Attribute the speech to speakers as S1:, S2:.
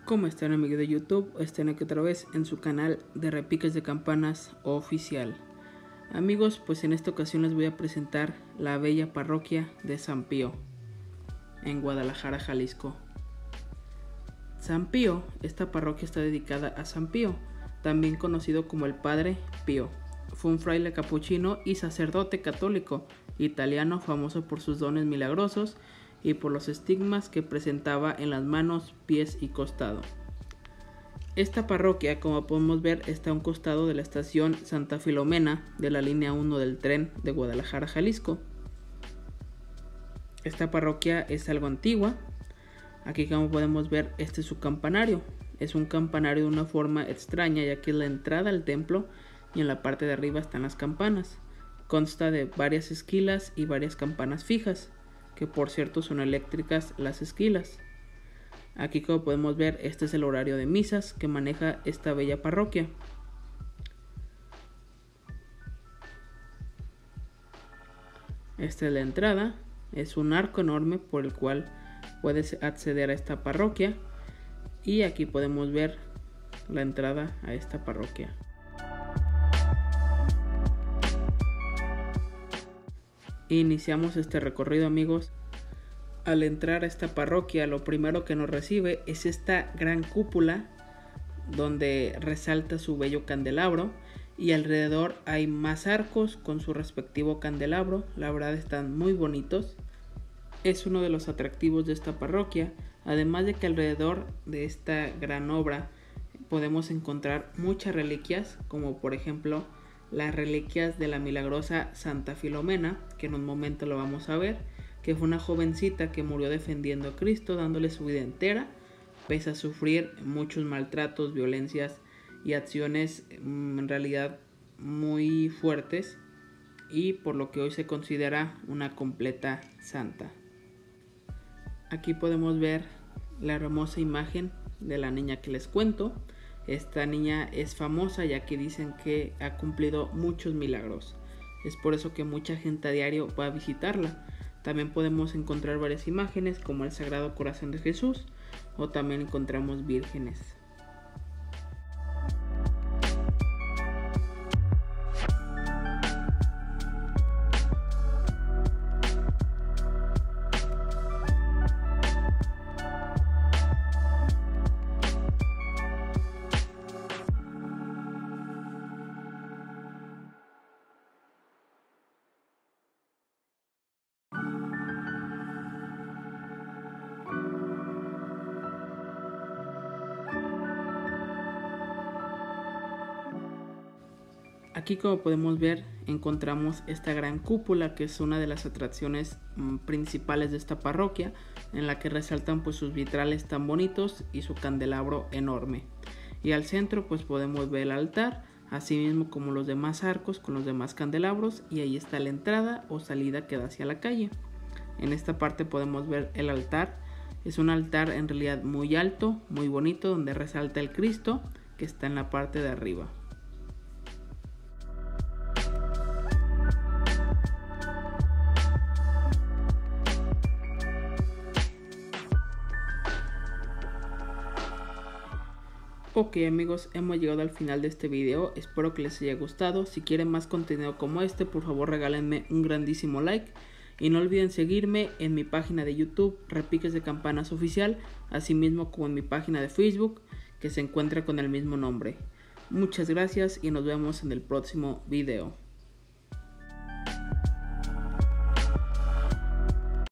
S1: ¿Cómo están, amigos de YouTube? Están aquí otra vez en su canal de repiques de campanas oficial. Amigos, pues en esta ocasión les voy a presentar la bella parroquia de San Pío en Guadalajara, Jalisco. San Pío, esta parroquia está dedicada a San Pío, también conocido como el Padre Pío. Fue un fraile capuchino y sacerdote católico italiano famoso por sus dones milagrosos y por los estigmas que presentaba en las manos, pies y costado. Esta parroquia, como podemos ver, está a un costado de la estación Santa Filomena de la línea 1 del tren de Guadalajara, Jalisco. Esta parroquia es algo antigua. Aquí, como podemos ver, este es su campanario. Es un campanario de una forma extraña, ya que es la entrada al templo y en la parte de arriba están las campanas. Consta de varias esquilas y varias campanas fijas, que por cierto son eléctricas las esquilas. Aquí, como podemos ver, este es el horario de misas que maneja esta bella parroquia. Esta es la entrada, es un arco enorme por el cual puedes acceder a esta parroquia, y aquí podemos ver la entrada a esta parroquia. Iniciamos este recorrido, amigos. Al entrar a esta parroquia, lo primero que nos recibe es esta gran cúpula donde resalta su bello candelabro, y alrededor hay más arcos con su respectivo candelabro. La verdad están muy bonitos. Es uno de los atractivos de esta parroquia, además de que alrededor de esta gran obra podemos encontrar muchas reliquias, como por ejemplo las reliquias de la milagrosa Santa Filomena, que en un momento lo vamos a ver, que fue una jovencita que murió defendiendo a Cristo, dándole su vida entera, pese a sufrir muchos maltratos, violencias y acciones en realidad muy fuertes, y por lo que hoy se considera una completa santa. Aquí podemos ver la hermosa imagen de la niña que les cuento. Esta niña es famosa, ya que dicen que ha cumplido muchos milagros. Es por eso que mucha gente a diario va a visitarla. También podemos encontrar varias imágenes como el Sagrado Corazón de Jesús, o también encontramos vírgenes. Aquí, como podemos ver, encontramos esta gran cúpula, que es una de las atracciones principales de esta parroquia, en la que resaltan pues sus vitrales tan bonitos y su candelabro enorme. Y al centro pues podemos ver el altar, así mismo como los demás arcos con los demás candelabros, y ahí está la entrada o salida que da hacia la calle. En esta parte podemos ver el altar. Es un altar en realidad muy alto, muy bonito, donde resalta el Cristo, que está en la parte de arriba. Ok, amigos, hemos llegado al final de este video. Espero que les haya gustado. Si quieren más contenido como este, por favor regálenme un grandísimo like. Y no olviden seguirme en mi página de YouTube, Repiques de Campanas Oficial, así mismo como en mi página de Facebook, que se encuentra con el mismo nombre. Muchas gracias y nos vemos en el próximo video.